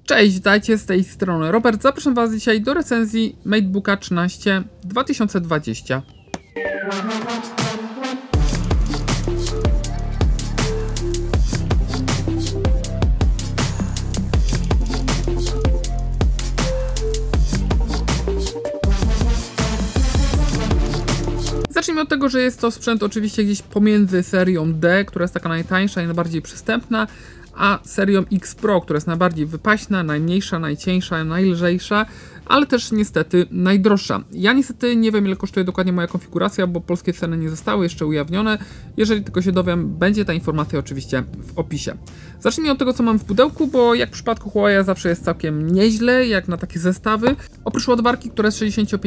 Cześć, witajcie, z tej strony Robert. Zapraszam Was dzisiaj do recenzji MateBooka 13 2020. Zacznijmy od tego, że jest to sprzęt oczywiście gdzieś pomiędzy serią D, która jest taka najtańsza i najbardziej przystępna, a serią X Pro, która jest najbardziej wypaśna, najmniejsza, najcieńsza, najlżejsza, ale też niestety najdroższa. Ja niestety nie wiem, ile kosztuje dokładnie moja konfiguracja, bo polskie ceny nie zostały jeszcze ujawnione. Jeżeli tylko się dowiem, będzie ta informacja oczywiście w opisie. Zacznijmy od tego, co mam w pudełku, bo jak w przypadku Huawei zawsze jest całkiem nieźle, jak na takie zestawy. Oprócz ładowarki, która jest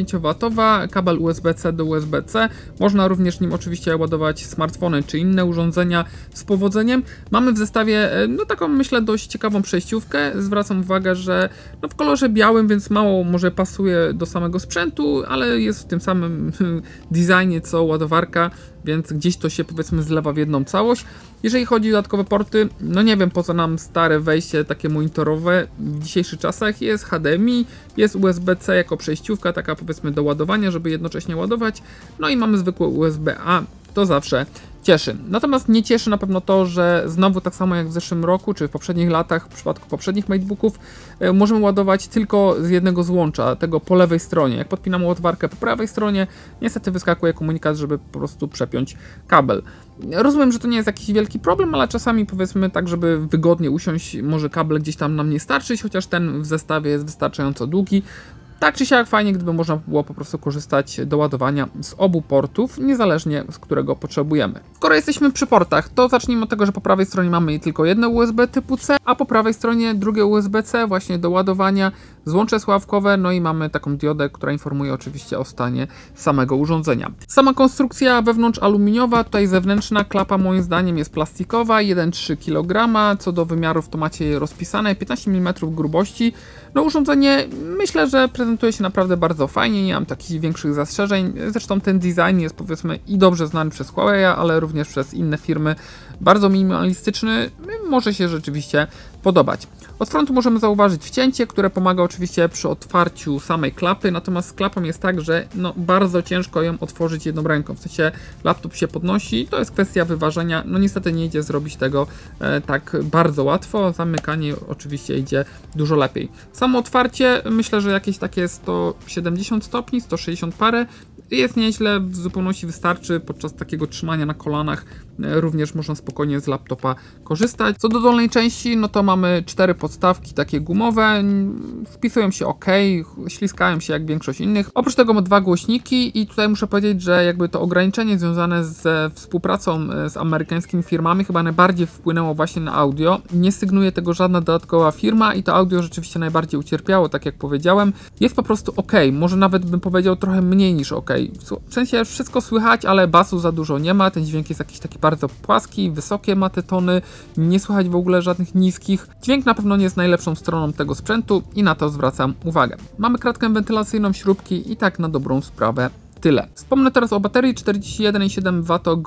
65W, kabel USB-C do USB-C, można również nim oczywiście ładować smartfony czy inne urządzenia z powodzeniem. Mamy w zestawie taką, myślę, dość ciekawą przejściówkę. Zwracam uwagę, że w kolorze białym, więc mało może pasuje do samego sprzętu, ale jest w tym samym designie co ładowarka, więc gdzieś to się, powiedzmy, zlewa w jedną całość. Jeżeli chodzi o dodatkowe porty, nie wiem, po co nam stare wejście takie monitorowe w dzisiejszych czasach. Jest HDMI, jest USB-C jako przejściówka taka, powiedzmy, do ładowania, żeby jednocześnie ładować, i mamy zwykłe USB-A, to zawsze cieszy. Natomiast nie cieszy na pewno to, że znowu tak samo jak w zeszłym roku, czy w poprzednich latach, w przypadku poprzednich MateBooków, możemy ładować tylko z jednego złącza, tego po lewej stronie. Jak podpinamy ładowarkę po prawej stronie, niestety wyskakuje komunikat, żeby po prostu przepiąć kabel. Rozumiem, że to nie jest jakiś wielki problem, ale czasami, powiedzmy, tak, żeby wygodnie usiąść, może kabel gdzieś tam nam nie starczyć, chociaż ten w zestawie jest wystarczająco długi. Tak czy siak fajnie, gdyby można było po prostu korzystać do ładowania z obu portów, niezależnie z którego potrzebujemy. Skoro jesteśmy przy portach, to zacznijmy od tego, że po prawej stronie mamy tylko jedno USB typu C, a po prawej stronie drugie USB-C właśnie do ładowania, złącze sławkowe, i mamy taką diodę, która informuje oczywiście o stanie samego urządzenia. Sama konstrukcja wewnątrz aluminiowa, tutaj zewnętrzna klapa moim zdaniem jest plastikowa, 1,3 kg, co do wymiarów to macie je rozpisane, 15 mm grubości. Urządzenie, myślę, że prezentuje się naprawdę bardzo fajnie, nie mam takich większych zastrzeżeń. Zresztą ten design jest, powiedzmy, i dobrze znany przez Huawei, ale również przez inne firmy. Bardzo minimalistyczny, może się rzeczywiście podobać. Od frontu możemy zauważyć wcięcie, które pomaga oczywiście przy otwarciu samej klapy, natomiast z klapą jest tak, że bardzo ciężko ją otworzyć jedną ręką. W sensie laptop się podnosi, to jest kwestia wyważenia. Niestety nie idzie zrobić tego tak bardzo łatwo. Zamykanie oczywiście idzie dużo lepiej. Samo otwarcie, myślę, że jakieś takie 170 stopni, 160 parę. Jest nieźle, w zupełności wystarczy podczas takiego trzymania na kolanach. Również można spokojnie z laptopa korzystać. Co do dolnej części, to mamy 4 podstawki takie gumowe. Wpisują się ok, śliskają się jak większość innych. Oprócz tego ma 2 głośniki i tutaj muszę powiedzieć, że jakby to ograniczenie związane ze współpracą z amerykańskimi firmami chyba najbardziej wpłynęło właśnie na audio. Nie sygnuje tego żadna dodatkowa firma i to audio rzeczywiście najbardziej ucierpiało, tak jak powiedziałem. Jest po prostu ok, może nawet bym powiedział trochę mniej niż ok. W sensie wszystko słychać, ale basu za dużo nie ma, ten dźwięk jest jakiś taki bardzo płaski, wysokie ma te tony, nie słychać w ogóle żadnych niskich. Dźwięk na pewno nie jest najlepszą stroną tego sprzętu i na to zwracam uwagę. Mamy kratkę wentylacyjną, śrubki i tak na dobrą sprawę tyle. Wspomnę teraz o baterii, 41,7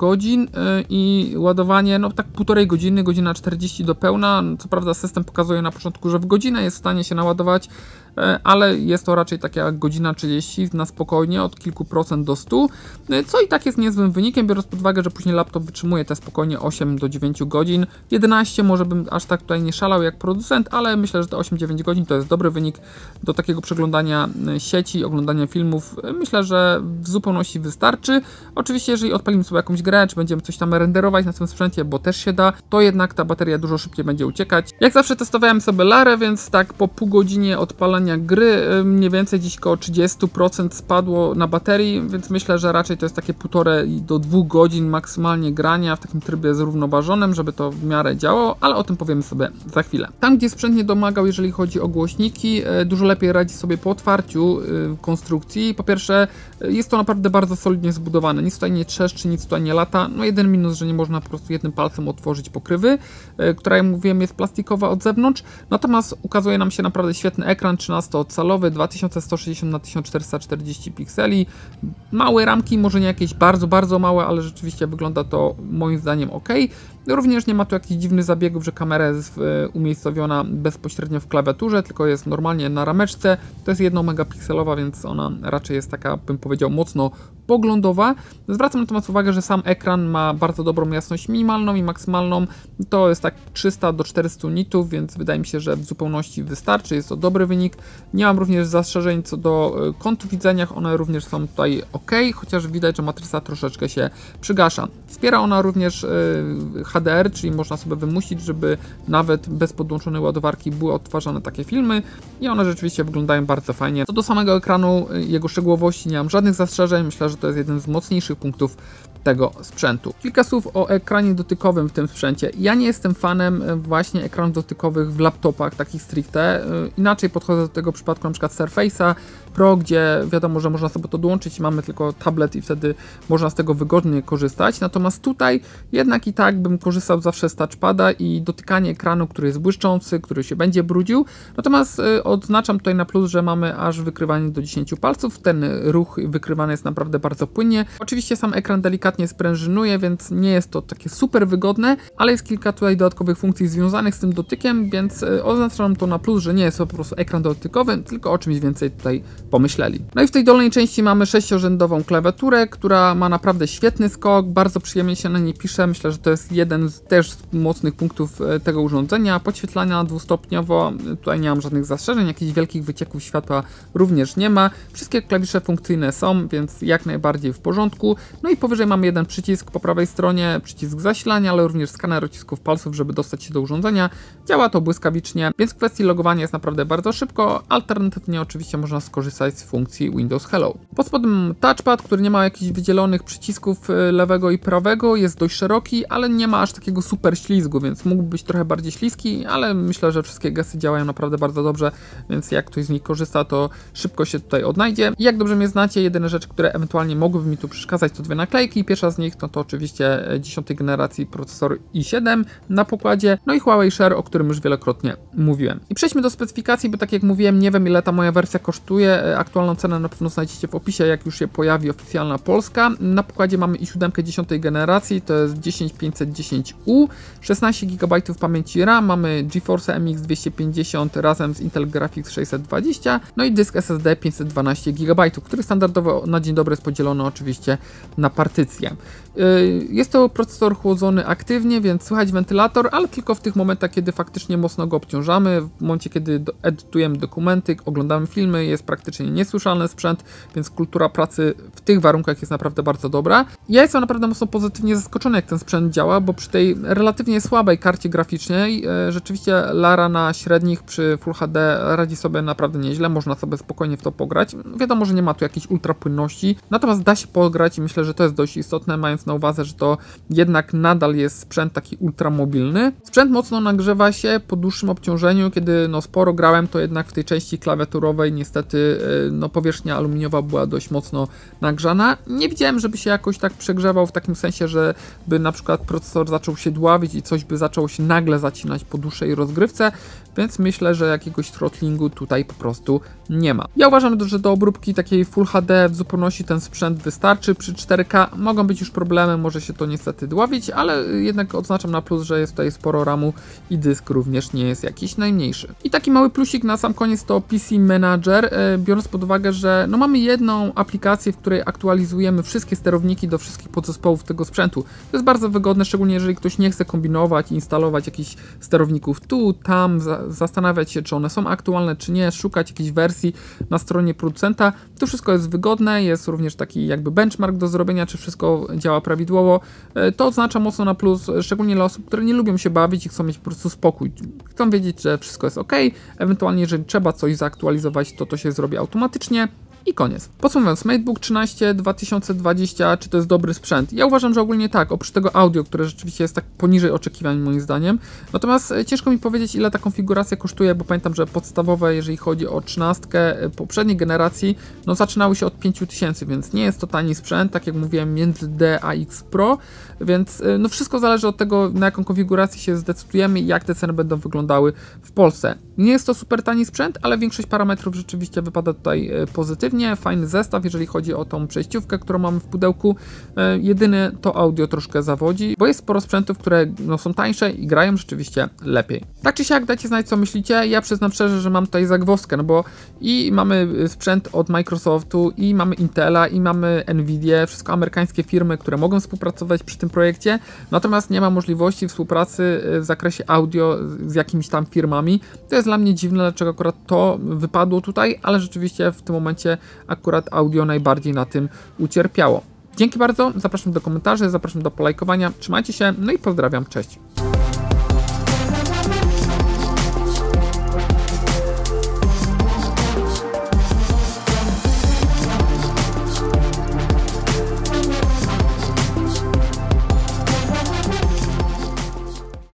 Wh i ładowanie, tak 1,5 godziny, godzina 40 do pełna. Co prawda system pokazuje na początku, że w godzinę jest w stanie się naładować, ale jest to raczej takie jak godzina 30 na spokojnie, od kilku procent do 100, co i tak jest niezłym wynikiem, biorąc pod uwagę, że później laptop wytrzymuje te spokojnie 8 do 9 godzin. 11 może bym aż tak tutaj nie szalał jak producent, ale myślę, że te 8-9 godzin to jest dobry wynik do takiego przeglądania sieci, oglądania filmów. Myślę, że w zupełności wystarczy. Oczywiście, jeżeli odpalimy sobie jakąś grę, czy będziemy coś tam renderować na tym sprzęcie, bo też się da, to jednak ta bateria dużo szybciej będzie uciekać. Jak zawsze testowałem sobie Larę, więc tak po pół godzinie odpalania gry mniej więcej gdzieś około 30% spadło na baterii, więc myślę, że raczej to jest takie 1,5 do 2 godzin maksymalnie grania w takim trybie zrównoważonym, żeby to w miarę działało, ale o tym powiemy sobie za chwilę. Tam, gdzie sprzęt nie domagał, jeżeli chodzi o głośniki, dużo lepiej radzi sobie po otwarciu konstrukcji. Po pierwsze, jest to naprawdę bardzo solidnie zbudowane, nic tutaj nie trzeszczy, nic tutaj nie lata. Jeden minus, że nie można po prostu jednym palcem otworzyć pokrywy, która, jak mówiłem, jest plastikowa od zewnątrz, natomiast ukazuje nam się naprawdę świetny ekran 13-calowy, 2160 na 1440 pikseli, małe ramki, może nie jakieś bardzo małe, ale rzeczywiście wygląda to moim zdaniem ok. Również nie ma tu jakichś dziwnych zabiegów, że kamera jest umiejscowiona bezpośrednio w klawiaturze, tylko jest normalnie na rameczce. To jest 1 megapikselowa, więc ona raczej jest taka, bym powiedział, mocno poglądowa. Zwracam natomiast uwagę, że sam ekran ma bardzo dobrą jasność minimalną i maksymalną. To jest tak 300 do 400 nitów, więc wydaje mi się, że w zupełności wystarczy. Jest to dobry wynik. Nie mam również zastrzeżeń co do kątów widzenia. One również są tutaj ok, chociaż widać, że matryca troszeczkę się przygasza. Wspiera ona również HDR, czyli można sobie wymusić, żeby nawet bez podłączonej ładowarki były odtwarzane takie filmy i one rzeczywiście wyglądają bardzo fajnie. Co do samego ekranu, jego szczegółowości nie mam żadnych zastrzeżeń. Myślę, że to jest jeden z mocniejszych punktów tego sprzętu. Kilka słów o ekranie dotykowym w tym sprzęcie. Ja nie jestem fanem właśnie ekranów dotykowych w laptopach, takich stricte. Inaczej podchodzę do tego w przypadku na przykład Surface'a Pro, gdzie wiadomo, że można sobie to dołączyć, mamy tylko tablet i wtedy można z tego wygodnie korzystać. Natomiast tutaj jednak i tak bym korzystał zawsze z touchpada i dotykanie ekranu, który jest błyszczący, który się będzie brudził. Natomiast odznaczam tutaj na plus, że mamy aż wykrywanie do 10 palców. Ten ruch wykrywany jest naprawdę bardzo płynnie. Oczywiście sam ekran delikatnie sprężynuje, więc nie jest to takie super wygodne, ale jest kilka tutaj dodatkowych funkcji związanych z tym dotykiem, więc oznaczam to na plus, że nie jest to po prostu ekran dotykowy, tylko o czymś więcej tutaj pomyśleli. No i w tej dolnej części mamy 6-rzędową klawiaturę, która ma naprawdę świetny skok, bardzo przyjemnie się na niej pisze. Myślę, że to jest jeden z też mocnych punktów tego urządzenia. Podświetlania dwustopniowo, tutaj nie mam żadnych zastrzeżeń, jakichś wielkich wycieków światła również nie ma. Wszystkie klawisze funkcyjne są, więc jak najbardziej w porządku. No i powyżej mamy jeden przycisk po prawej stronie, przycisk zasilania, ale również skaner odcisków palców, żeby dostać się do urządzenia. Działa to błyskawicznie, więc w kwestii logowania jest naprawdę bardzo szybko. Alternatywnie oczywiście można skorzystać z funkcji Windows Hello. Pod spodem touchpad, który nie ma jakichś wydzielonych przycisków lewego i prawego, jest dość szeroki, ale nie ma aż takiego super ślizgu, więc mógłby być trochę bardziej śliski, ale myślę, że wszystkie gesty działają naprawdę bardzo dobrze, więc jak ktoś z nich korzysta, to szybko się tutaj odnajdzie. I jak dobrze mnie znacie, jedyne rzeczy, które ewentualnie mogłyby mi tu przeszkadzać, to 2 naklejki. Pierwsza z nich no to oczywiście 10. generacji procesor i7 na pokładzie, no i Huawei Share, o którym już wielokrotnie mówiłem. I przejdźmy do specyfikacji, bo tak jak mówiłem, nie wiem ile ta moja wersja kosztuje. Aktualną cenę na pewno znajdziecie w opisie, jak już się pojawi oficjalna polska. Na pokładzie mamy i7 10. generacji, to jest 10510U, 16 GB pamięci RAM, mamy GeForce MX 250 razem z Intel Graphics 620, no i dysk SSD 512 GB, który standardowo na dzień dobry jest podzielony oczywiście na partycje. Jest to procesor chłodzony aktywnie, więc słychać wentylator, ale tylko w tych momentach, kiedy faktycznie mocno go obciążamy. W momencie, kiedy edytujemy dokumenty, oglądamy filmy, jest praktycznie niesłyszalny sprzęt, więc kultura pracy w tych warunkach jest naprawdę bardzo dobra. Ja jestem naprawdę mocno pozytywnie zaskoczony, jak ten sprzęt działa, bo przy tej relatywnie słabej karcie graficznej rzeczywiście Lara na średnich przy Full HD radzi sobie naprawdę nieźle, można sobie spokojnie w to pograć. Wiadomo, że nie ma tu jakiejś ultrapłynności, natomiast da się pograć i myślę, że to jest dość istotne, mając na uwadze, że to jednak nadal jest sprzęt taki ultramobilny. Sprzęt mocno nagrzewa się po dłuższym obciążeniu, kiedy no sporo grałem, to jednak w tej części klawiaturowej niestety no powierzchnia aluminiowa była dość mocno nagrzana. Nie widziałem, żeby się jakoś tak przegrzewał w takim sensie, że by na przykład procesor zaczął się dławić i coś by zaczęło się nagle zacinać po dłuższej rozgrywce, więc myślę, że jakiegoś throttlingu tutaj po prostu nie ma. Ja uważam, że do obróbki takiej Full HD w zupełności ten sprzęt wystarczy. Przy 4K mogą być już problemy, może się to niestety dławić, ale jednak odznaczam na plus, że jest tutaj sporo RAMu i dysk również nie jest jakiś najmniejszy. I taki mały plusik na sam koniec to PC Manager, biorąc pod uwagę, że no mamy jedną aplikację, w której aktualizujemy wszystkie sterowniki do wszystkich podzespołów tego sprzętu. To jest bardzo wygodne, szczególnie jeżeli ktoś nie chce kombinować i instalować jakichś sterowników tu, tam, zastanawiać się, czy one są aktualne, czy nie, szukać jakiejś wersji na stronie producenta. To wszystko jest wygodne, jest również taki jakby benchmark do zrobienia, czy wszystko działa prawidłowo. To oznacza mocno na plus, szczególnie dla osób, które nie lubią się bawić i chcą mieć po prostu spokój. Chcą wiedzieć, że wszystko jest ok, ewentualnie jeżeli trzeba coś zaktualizować, to się zrobi automatycznie. I koniec. Podsumowując, MateBook 13 2020, czy to jest dobry sprzęt? Ja uważam, że ogólnie tak, oprócz tego audio, które rzeczywiście jest tak poniżej oczekiwań moim zdaniem. Natomiast ciężko mi powiedzieć, ile ta konfiguracja kosztuje, bo pamiętam, że podstawowe, jeżeli chodzi o 13 poprzedniej generacji, no zaczynały się od 5000, więc nie jest to tani sprzęt, tak jak mówiłem, między D a X Pro, więc no wszystko zależy od tego, na jaką konfigurację się zdecydujemy i jak te ceny będą wyglądały w Polsce. Nie jest to super tani sprzęt, ale większość parametrów rzeczywiście wypada tutaj pozytywnie. pozytywnie, fajny zestaw, jeżeli chodzi o tą przejściówkę, którą mamy w pudełku. Jedyne to audio troszkę zawodzi, bo jest sporo sprzętów, które są tańsze i grają rzeczywiście lepiej. Tak czy siak, dajcie znać, co myślicie. Ja przyznam szczerze, że mam tutaj zagwozdkę, no bo i mamy sprzęt od Microsoftu, i mamy Intela, i mamy Nvidia, wszystko amerykańskie firmy, które mogą współpracować przy tym projekcie, natomiast nie ma możliwości współpracy w zakresie audio z jakimiś tam firmami. To jest dla mnie dziwne, dlaczego akurat to wypadło tutaj, ale rzeczywiście w tym momencie akurat audio najbardziej na tym ucierpiało. Dzięki bardzo, zapraszam do komentarzy, zapraszam do polajkowania, trzymajcie się, no i pozdrawiam, cześć.